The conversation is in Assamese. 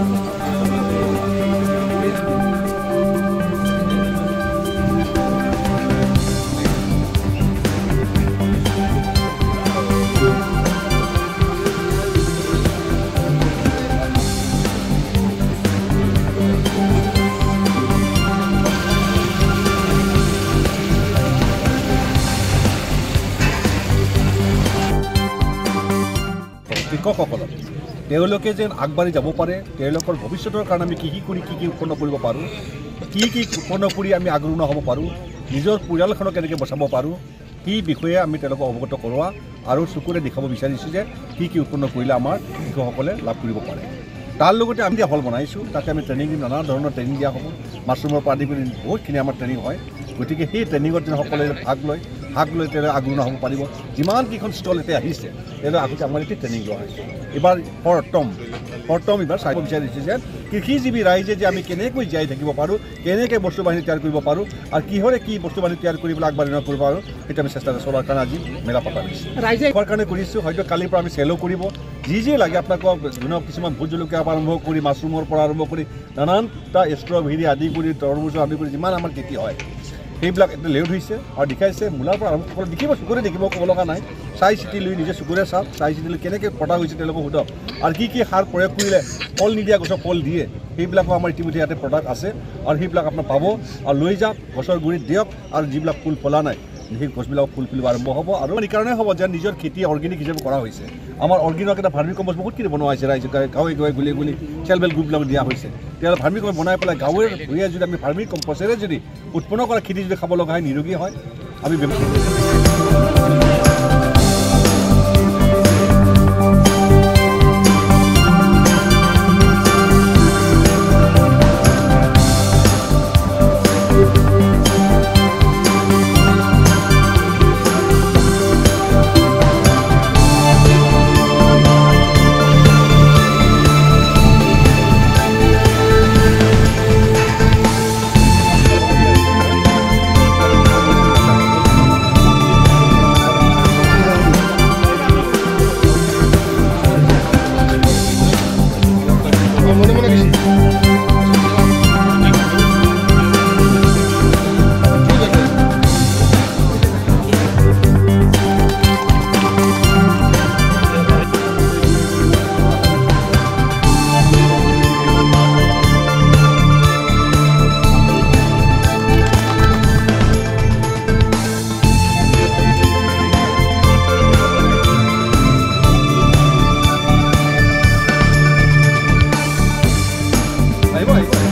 কৃষকসকলক তেওঁলোকে যেন আগবাঢ়ি যাব পাৰে, তেওঁলোকৰ ভৱিষ্যতৰ কাৰণে আমি কি কৰি কি উৎপন্ন কৰিব পাৰোঁ, কি উৎপন্ন কৰি আমি আগৰণুৱা হ'ব পাৰোঁ, নিজৰ পৰিয়ালখনক কেনেকৈ বচাব পাৰোঁ, সেই বিষয়ে আমি তেওঁলোকক অৱগত কৰোৱা আৰু চকুৰে দেখাব বিচাৰিছোঁ যে কি উৎপন্ন কৰিলে আমাৰ কৃষকসকলে লাভ কৰিব পাৰে। তাৰ লগতে আমি হল বনাইছোঁ, তাতে আমি ট্ৰেইনিং দিম, নানা ধৰণৰ ট্ৰেইনিং দিয়া হ'ব। মাছৰুমৰ পৰা আদি কৰি বহুতখিনি আমাৰ ট্ৰেইনিং হয়। গতিকে সেই ট্ৰেইনিঙত যেন সকলোৱে ভাগ লৈ তেওঁলোকে আগৰণুৱা হ'ব পাৰিব। যিমানকেইখন ষ্টল এতিয়া আহিছে তেওঁলোকে আগতে আমাৰ এতিয়া ট্ৰেইনিং লোৱা হৈছে। এইবাৰ প্ৰথম এইবাৰ চাব বিচাৰিছে যে কৃষিজীৱী ৰাইজে যে আমি কেনেকৈ জীয়াই থাকিব পাৰোঁ, কেনেকৈ বস্তু বাহিনী তৈয়াৰ কৰিব পাৰোঁ আৰু কিহৰে কি বস্তু বাহিনী তৈয়াৰ কৰিবলৈ আগবাঢ়ি কৰিব পাৰোঁ, সেইটো আমি চেষ্টা চলোৱাৰ কাৰণে আজি মেলা পতা হৈছে। ৰাইজে খোৱাৰ কাৰণে কৰিছোঁ, হয়তো কালিৰ পৰা আমি চেলো কৰিব। যি লাগে আপোনালোকক কিছুমান ভোট জলকীয়াৰ পৰা আৰম্ভ কৰি মাছৰুমৰ পৰা আৰম্ভ কৰি নানানটা ষ্ট্ৰবেৰী আদি কৰি তৰমুজৰ আদি কৰি যিমান আমাৰ খেতি হয় সেইবিলাক এতিয়া লেউট হৈছে আৰু দেখাইছে। মূলাৰ পৰা আৰম্ভ কৰি দেখিব, চকুৰে দেখিব, ক'ব লগা নাই। চাই চিতি লৈ নিজে চকুৰে চাওক, চাই চিতি লৈ কেনেকৈ প্ৰডাক্ট হৈছে তেওঁলোকক সোধক আৰু কি সাৰ প্ৰয়োগ কৰিলে ফল নিদিয়া গছৰ ফল দিয়ে, সেইবিলাকো আমাৰ ইতিমধ্যে ইয়াতে প্ৰডাক্ট আছে আৰু সেইবিলাক আপোনাৰ পাব আৰু লৈ যাওক, গছৰ গুৰিত দিয়ক আৰু যিবিলাক ফুল ফলা নাই সেই গছবিলাক ফুল ফুলিব আৰম্ভ হ'ব। আৰু এইকাৰণে হ'ব যে নিজৰ খেতি অৰ্গেনিক হিচাপে কৰা হৈছে। আমাৰ অৰ্গেনিক এটা ভাৰ্মি কম্পোষ্ট বহুতখিনি বনোৱা হৈছে, ৰাইজে গাঁৱে গুলি চেল্ফ হেল্প গ্ৰুপবিলাক দিয়া হৈছে। তেওঁলোকে ভাৰ্মি কম্পোষ্ট বনাই পেলাই গাঁৱে ভূঞে যদি আমি ভাৰ্মি কম্পোষ্টেৰে যদি উৎপন্ন কৰা খেতি যদি খাব লগা হয়, নিৰোগী হয়। আমি Bye-bye.